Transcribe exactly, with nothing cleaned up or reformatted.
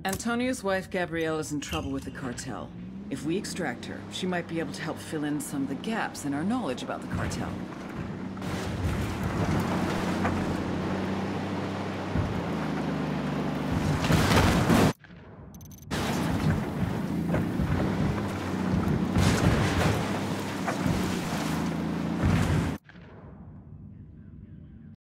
Antonio's wife, Gabrielle, is in trouble with the cartel. If we extract her, she might be able to help fill in some of the gaps in our knowledge about the cartel.